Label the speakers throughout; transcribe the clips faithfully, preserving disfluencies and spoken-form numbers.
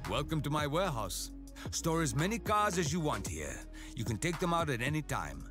Speaker 1: Welcome to my warehouse. Store as many cars as you want here. You can take them out at any time.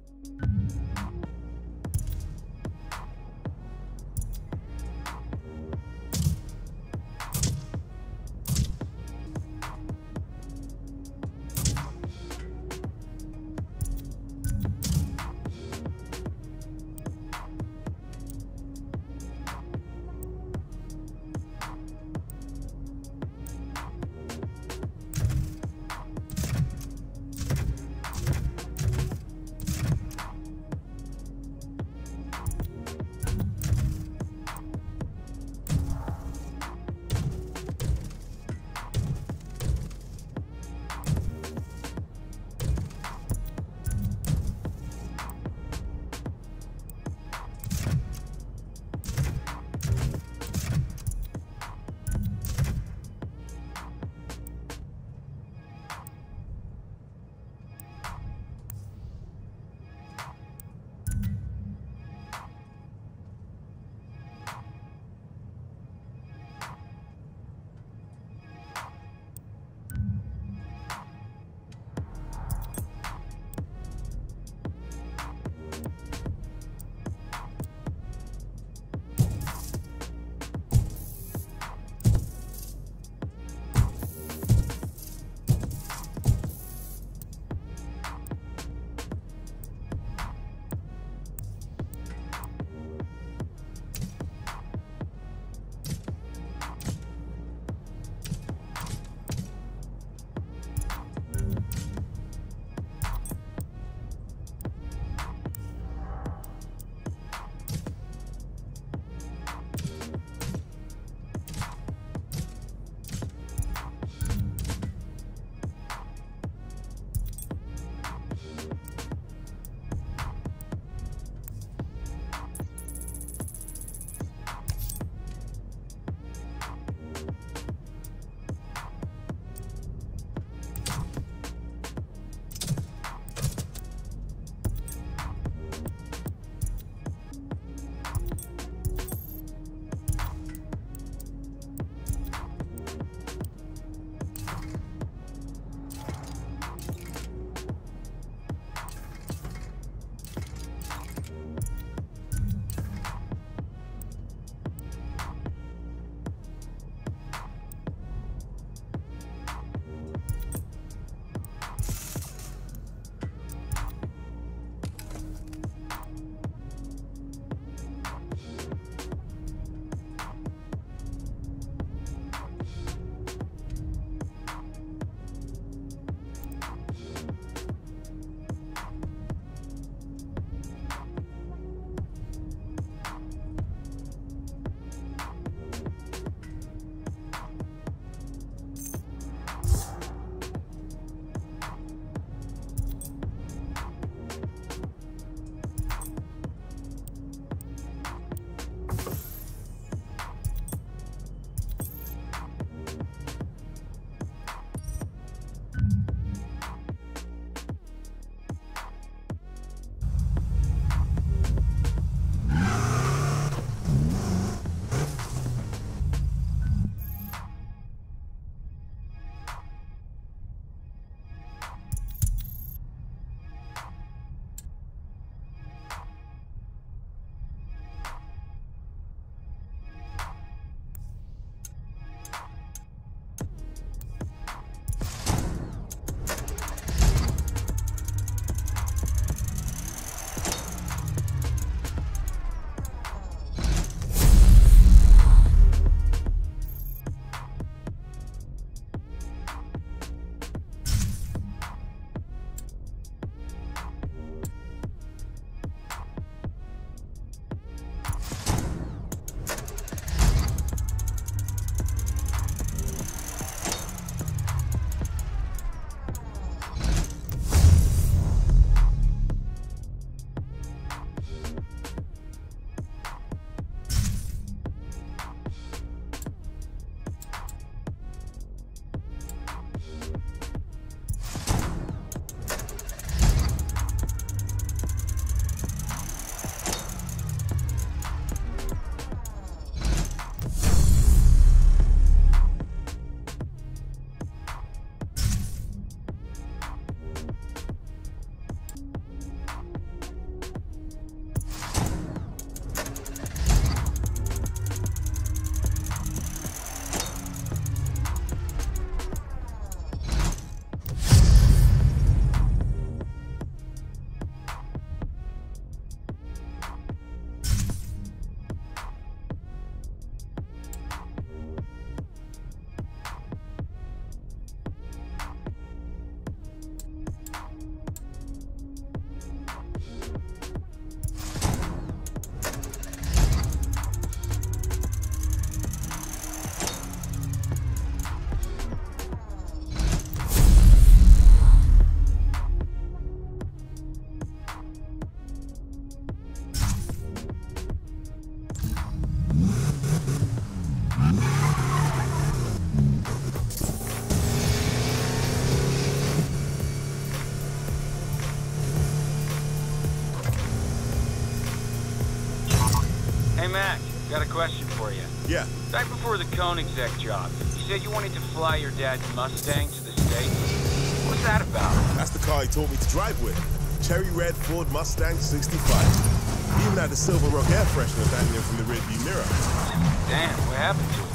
Speaker 2: Mac, got a question for you.
Speaker 3: Yeah.
Speaker 2: Back before the Koenigsegg job, you said you wanted to fly your dad's Mustang to the States. What's that about?
Speaker 3: That's the car he taught me to drive with. Cherry red Ford Mustang sixty-five. He even had the Silver Rock air freshener dangling from the rearview mirror.
Speaker 2: Damn, what happened to it?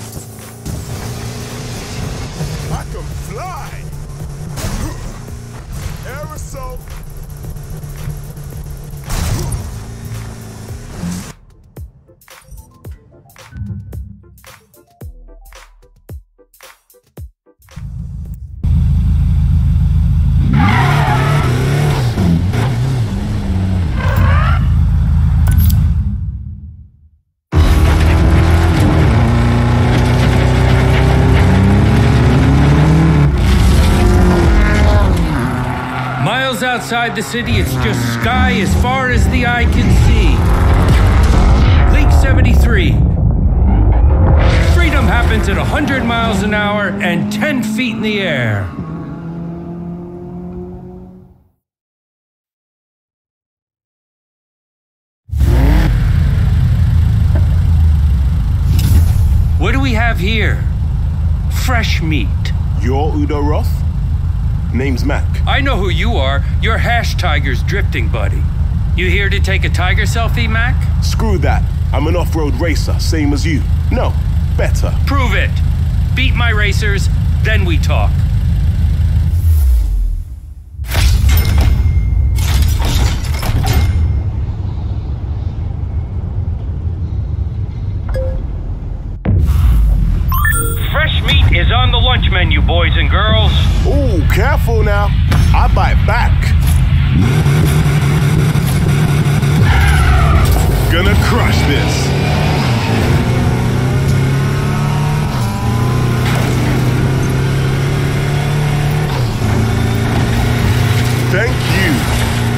Speaker 3: I can fly! Aerosol!
Speaker 4: Outside the city, it's just sky as far as the eye can see. League seventy-three. Freedom happens at one hundred miles an hour and ten feet in the air. What do we have here? Fresh meat.
Speaker 3: You're Udo Roth? Name's Mac.
Speaker 4: I know who you are. You're Hash Tiger's drifting buddy. You here to take a tiger selfie, Mac?
Speaker 3: Screw that. I'm an off-road racer, same as you. No, better.
Speaker 4: Prove it. Beat my racers, then we talk. Fresh meat is on the lunch menu, boys and girls.
Speaker 3: Ooh, careful now. I bite back. Gonna crush this. Thank you.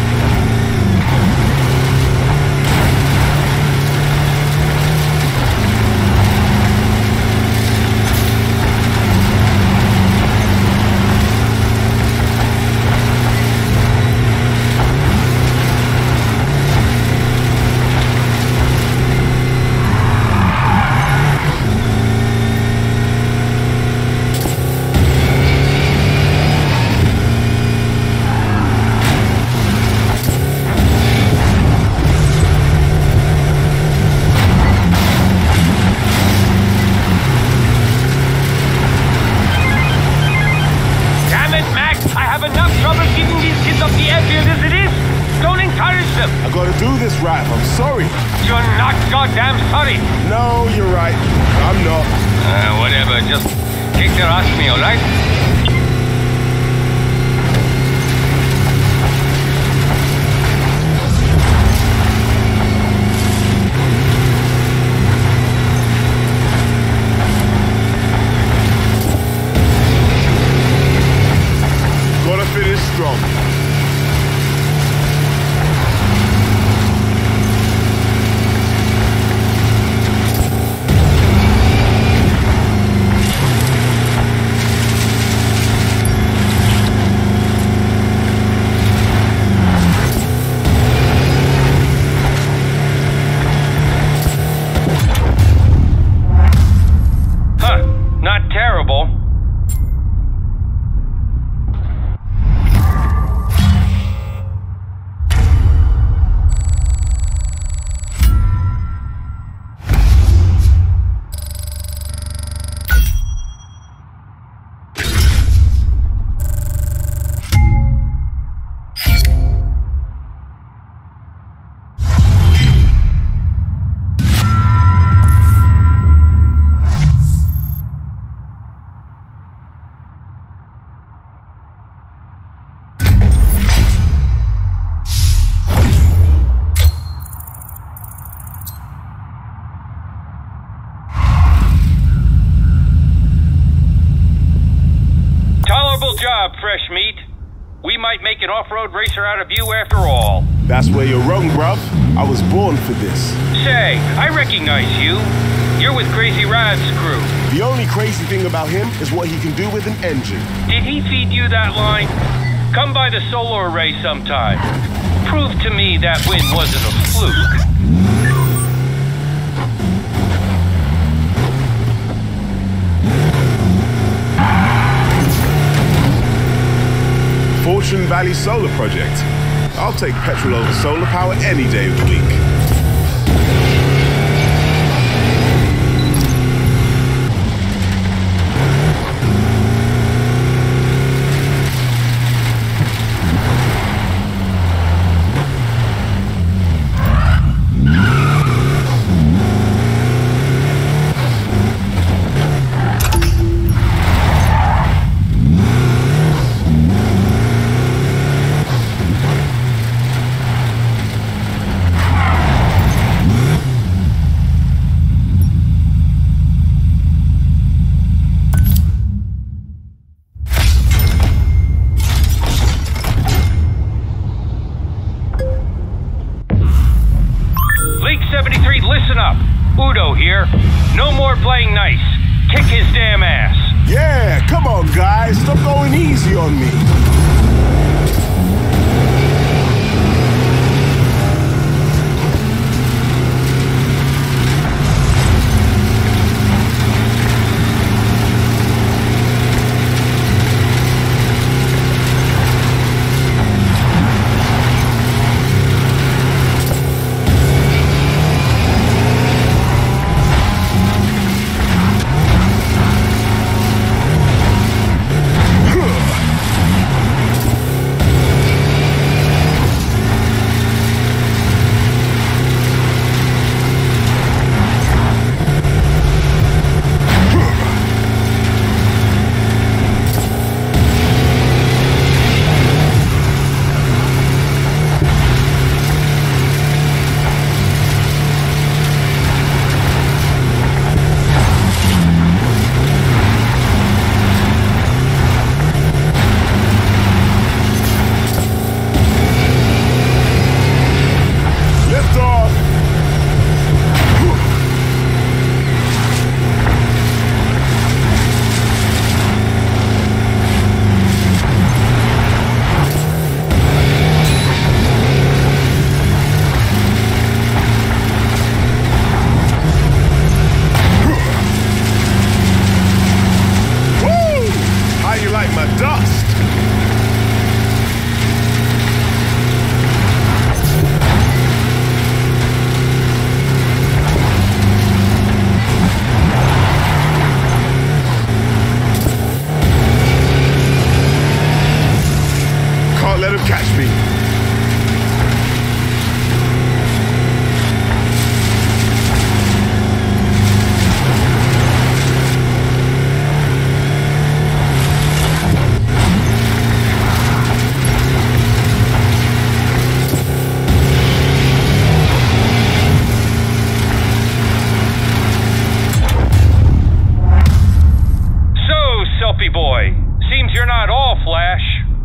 Speaker 3: I'm sorry.
Speaker 4: You're not goddamn sorry.
Speaker 3: No, you're right. I'm not.
Speaker 4: Uh, whatever. Just kick their ass me, all right?
Speaker 3: Gotta finish strong.
Speaker 4: Job, Fresh Meat. We might make an off-road racer out of you after all.
Speaker 3: That's where you're wrong, bruv. I was born for this.
Speaker 4: Say, I recognize you. You're with Crazy Rad's crew.
Speaker 3: The only crazy thing about him is what he can do with an engine.
Speaker 4: Did he feed you that line? Come by the solar array sometime. Prove to me that win wasn't a fluke.
Speaker 3: Fortune Valley Solar Project. I'll take petrol over solar power any day of the week.
Speaker 4: seventy-three, listen up. Udo here. No more playing nice. Kick his damn ass.
Speaker 3: Yeah, come on, guys. Stop going easy on me. Let him catch me.
Speaker 4: So, Selfie boy, seems you're not all Flash.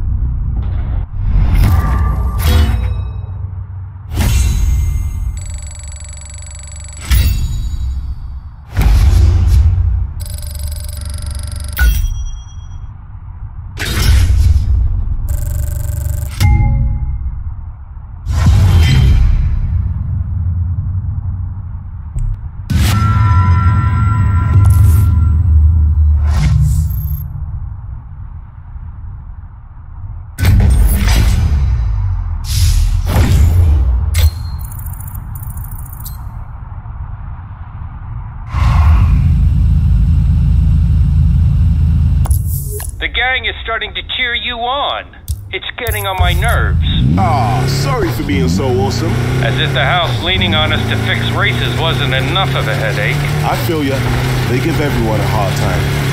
Speaker 4: The gang is starting to cheer you on. It's getting on my nerves.
Speaker 3: Ah, sorry for being so awesome.
Speaker 4: As if the house leaning on us to fix races wasn't enough of a headache.
Speaker 3: I feel ya. They give everyone a hard time.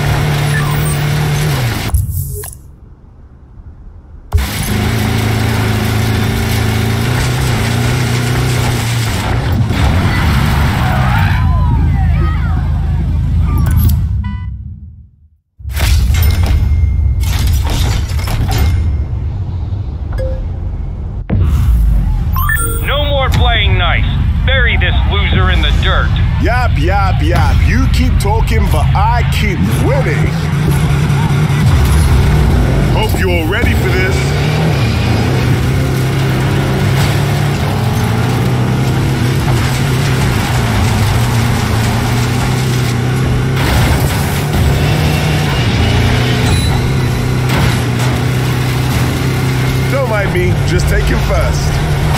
Speaker 4: Playing nice. Bury this loser in the dirt.
Speaker 3: Yap, yap, yap. You keep talking, but I keep winning. Hope you're all ready for this. just take him first.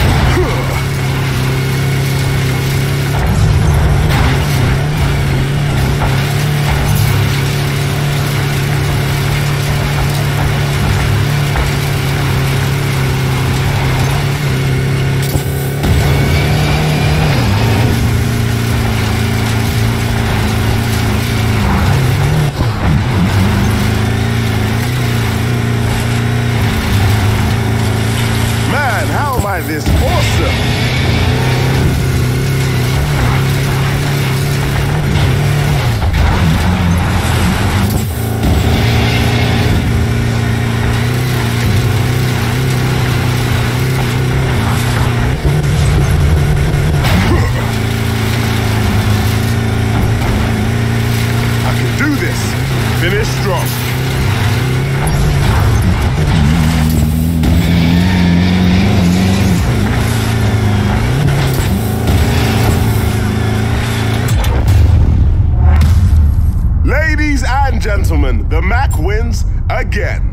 Speaker 3: This awesome. I can do this. Finish strong. Ladies and gentlemen, the Mac wins again.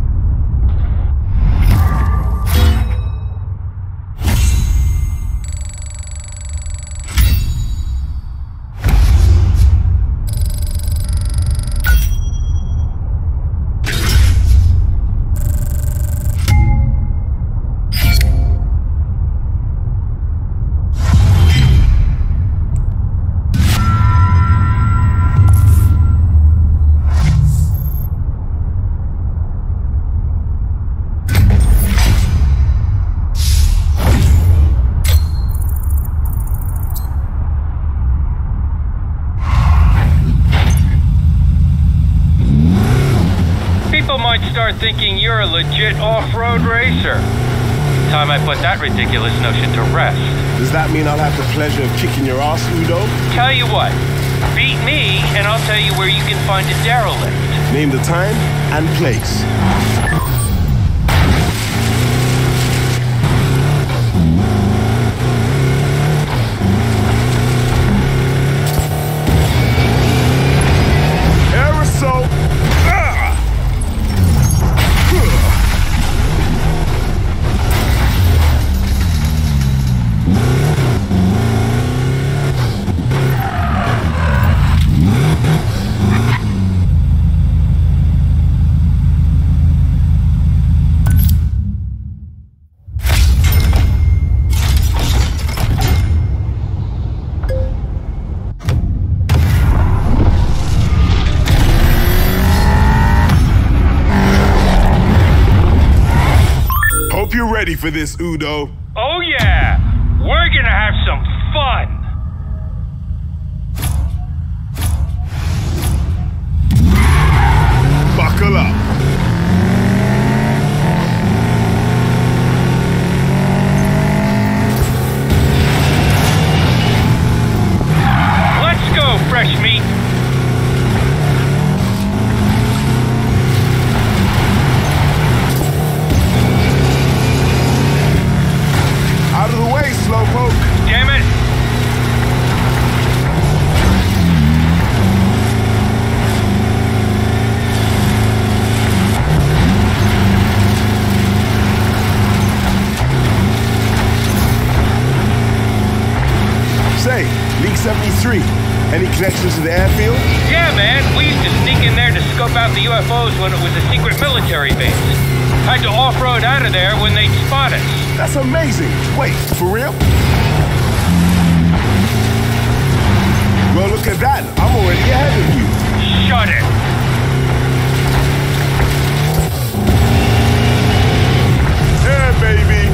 Speaker 4: Start thinking you're a legit off-road racer. Time I put that ridiculous notion to rest.
Speaker 3: Does that mean I'll have the pleasure of kicking your ass, Udo?
Speaker 4: Tell you what, beat me and I'll tell you where you can find a derelict.
Speaker 3: Name the time and place. Aerosol. You're ready for this, Udo.
Speaker 4: Oh yeah! We're gonna have some fun!
Speaker 3: Buckle up.
Speaker 4: Let's go, fresh meat!
Speaker 3: Out of the way, Slowpoke.
Speaker 4: Damn it!
Speaker 3: Say, League seventy-three, any connections to the airfield?
Speaker 4: Yeah, man. We used to sneak in there to scope out the U F Os when it was a secret military base. Had to off-road out of there when they'd spot us.
Speaker 3: That's amazing. Wait, for real? Well, look at that. I'm already ahead of you.
Speaker 4: Shut it.
Speaker 3: Yeah, baby.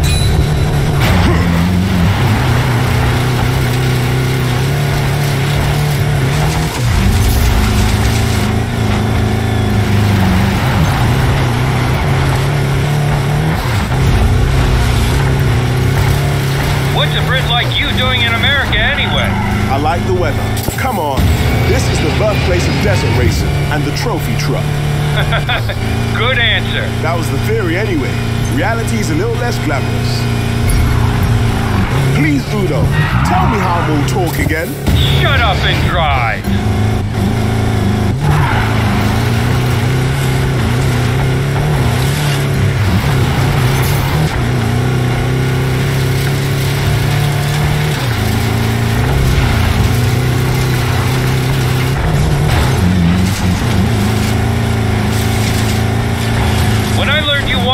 Speaker 4: What's a Brit like you doing in America anyway?
Speaker 3: I like the weather. Come on. This is the birthplace of desert racing and the trophy truck.
Speaker 4: Good answer.
Speaker 3: That was the theory anyway. Reality's a little less glamorous. Please, Udo, tell me how we'll talk again.
Speaker 4: Shut up and drive.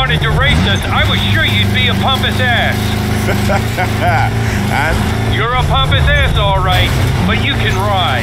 Speaker 4: wanted to race us, I was sure you'd be a pompous ass.
Speaker 3: And?
Speaker 4: You're a pompous ass, all right, but you can ride.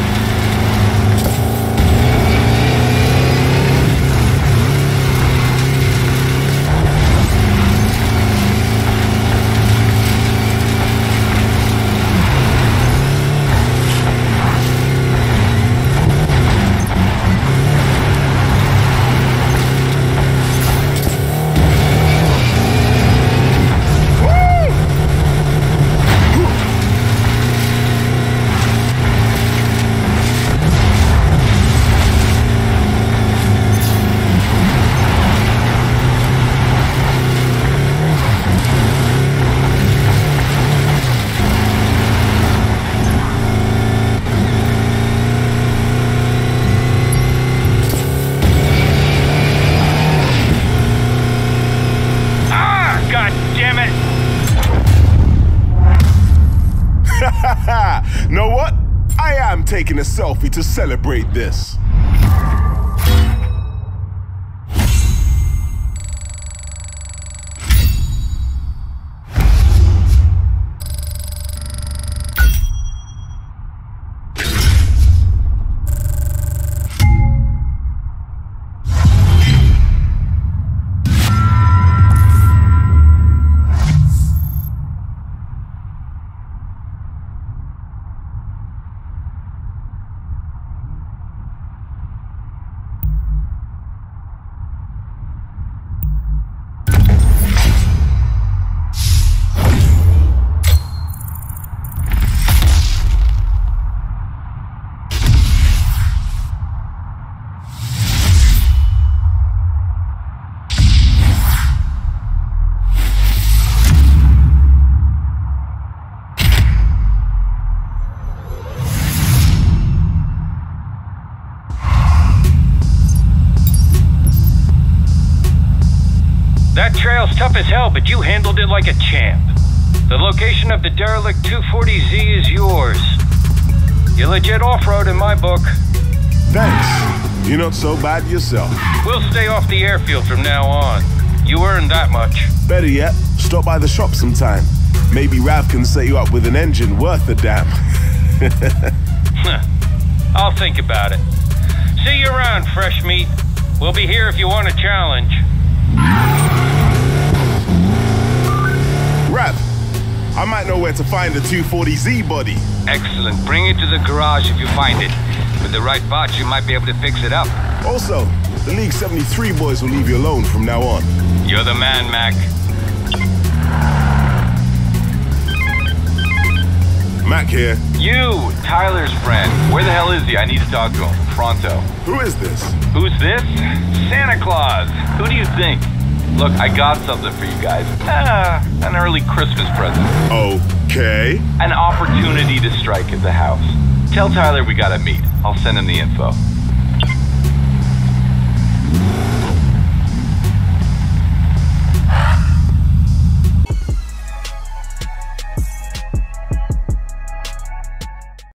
Speaker 3: Know what? I am taking a selfie to celebrate this.
Speaker 4: That trail's tough as hell, but you handled it like a champ. The location of the derelict two forty Z is yours. You're legit off-road in my book.
Speaker 3: Thanks. You're not so bad yourself.
Speaker 4: We'll stay off the airfield from now on. You earned that much.
Speaker 3: Better yet, stop by the shop sometime. Maybe Rav can set you up with an engine worth a damn.
Speaker 4: I'll think about it. See you around, fresh meat. We'll be here if you want a challenge.
Speaker 3: Rav, I might know where to find the two forty Z body.
Speaker 2: Excellent. Bring it to the garage if you find it. With the right parts, you might be able to fix it up.
Speaker 3: Also, the League seventy-three boys will leave you alone from now on.
Speaker 2: You're the man, Mac.
Speaker 3: Mac here.
Speaker 2: You, Tyler's friend. Where the hell is he? I need to talk to him. Pronto.
Speaker 3: Who is this?
Speaker 2: Who's this? Santa Claus. Who do you think? Look, I got something for you guys. Ah, an early Christmas present.
Speaker 3: Okay.
Speaker 2: An opportunity to strike at the house. Tell Tyler we gotta meet. I'll send him the info.